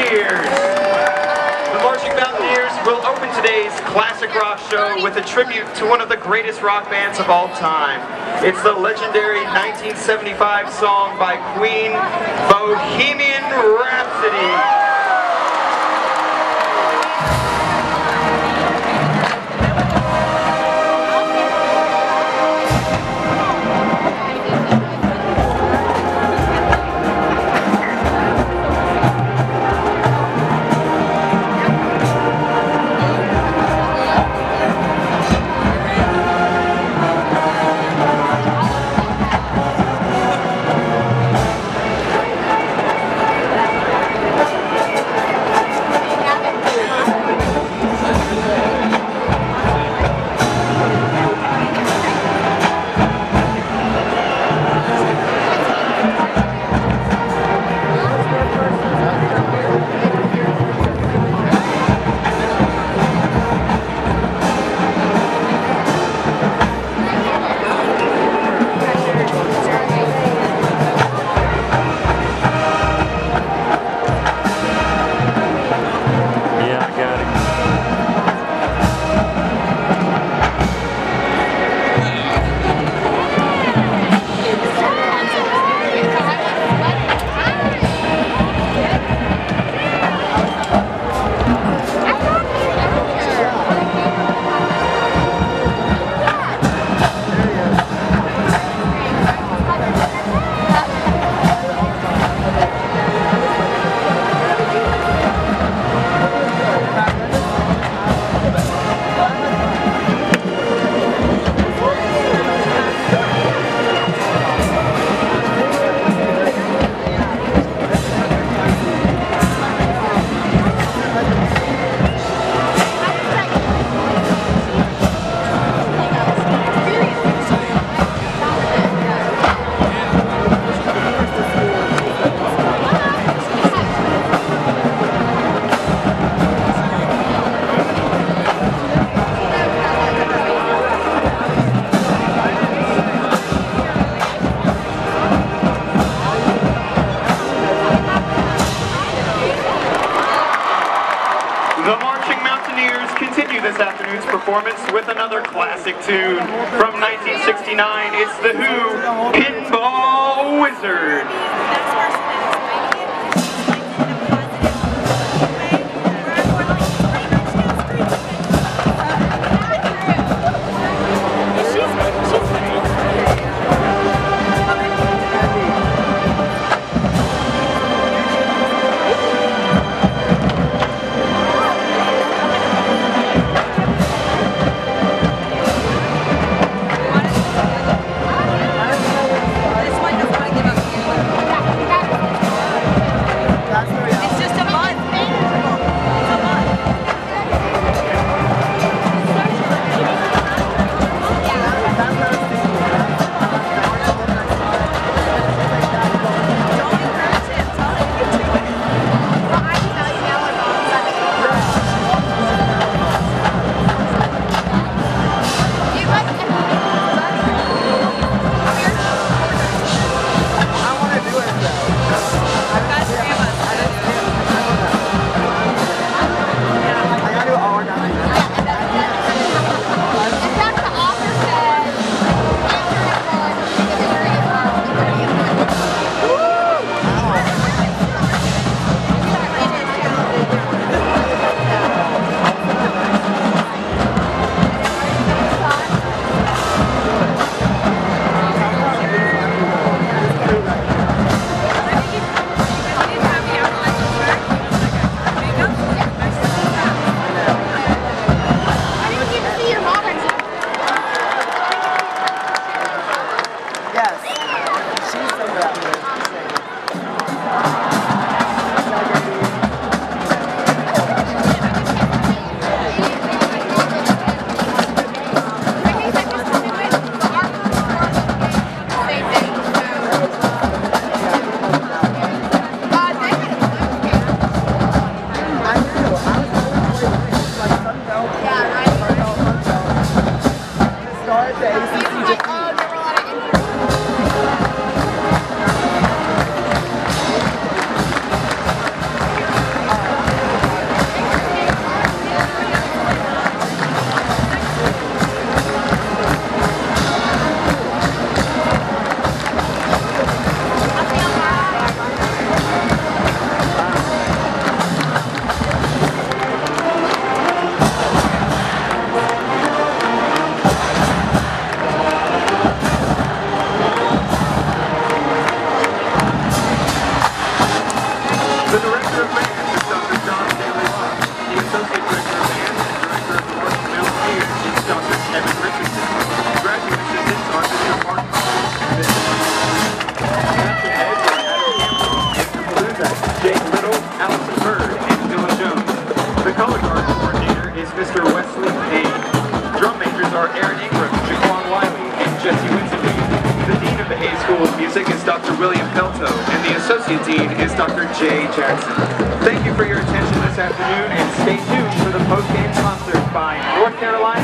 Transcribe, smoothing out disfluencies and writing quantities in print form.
Mountaineers. The Marching Mountaineers will open today's classic rock show with a tribute to one of the greatest rock bands of all time. It's the legendary 1975 song by Queen, Bohemian Rhapsody. The Marching Mountaineers continue this afternoon's performance with another classic tune from 1969. It's The Who, Pinball Wizard. 15 is Dr. Jay Jackson. Thank you for your attention this afternoon, and stay tuned for the post-game concert by North Carolina.